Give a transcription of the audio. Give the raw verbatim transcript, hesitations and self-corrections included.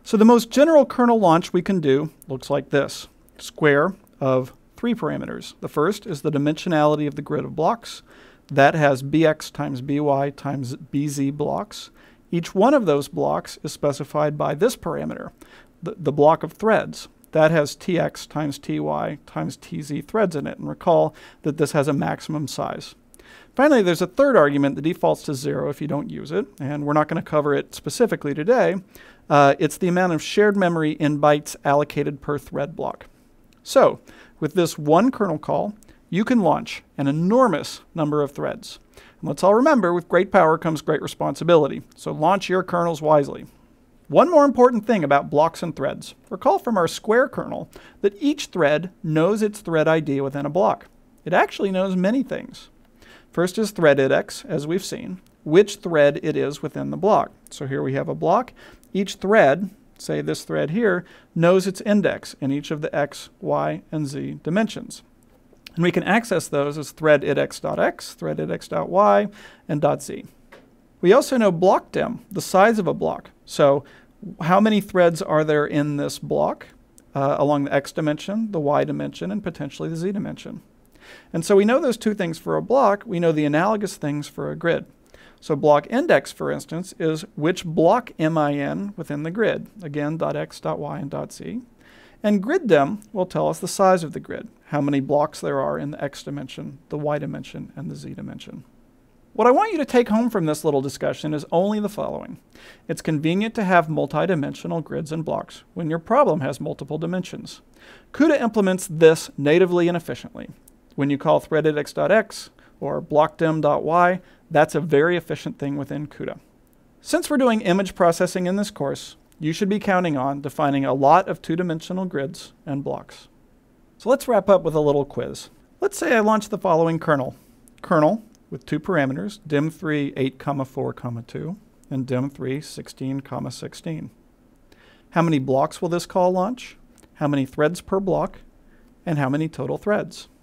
So the most general kernel launch we can do looks like this. Square of three parameters. The first is the dimensionality of the grid of blocks. That has bx times by times bz blocks. Each one of those blocks is specified by this parameter, the, the block of threads. That has tx times ty times tz threads in it. And recall that this has a maximum size. Finally, there's a third argument that defaults to zero if you don't use it, and we're not going to cover it specifically today. Uh, it's the amount of shared memory in bytes allocated per thread block. So, with this one kernel call, you can launch an enormous number of threads. And let's all remember, with great power comes great responsibility. So launch your kernels wisely. One more important thing about blocks and threads. Recall from our square kernel that each thread knows its thread I D within a block. It actually knows many things. First is thread index, as we've seen, which thread it is within the block. So here we have a block. Each thread, say this thread here, knows its index in each of the x, y, and z dimensions. And we can access those as thread index.x, thread index.y, and .z. We also know block dim, the size of a block. So how many threads are there in this block uh, along the x dimension, the y dimension, and potentially the z dimension? And so we know those two things for a block. We know the analogous things for a grid. So block index, for instance, is which block am I in within the grid? Again, .x, .y, and .z. And grid dim will tell us the size of the grid, how many blocks there are in the x dimension, the y dimension, and the z dimension. What I want you to take home from this little discussion is only the following. It's convenient to have multi-dimensional grids and blocks when your problem has multiple dimensions. CUDA implements this natively and efficiently. When you call thread index.x or blockdim.y, that's a very efficient thing within CUDA. Since we're doing image processing in this course, you should be counting on defining a lot of two-dimensional grids and blocks. So let's wrap up with a little quiz. Let's say I launch the following kernel. Kernel with two parameters, dim three eight comma four comma two and dim three sixteen comma sixteen. How many blocks will this call launch? How many threads per block? And how many total threads?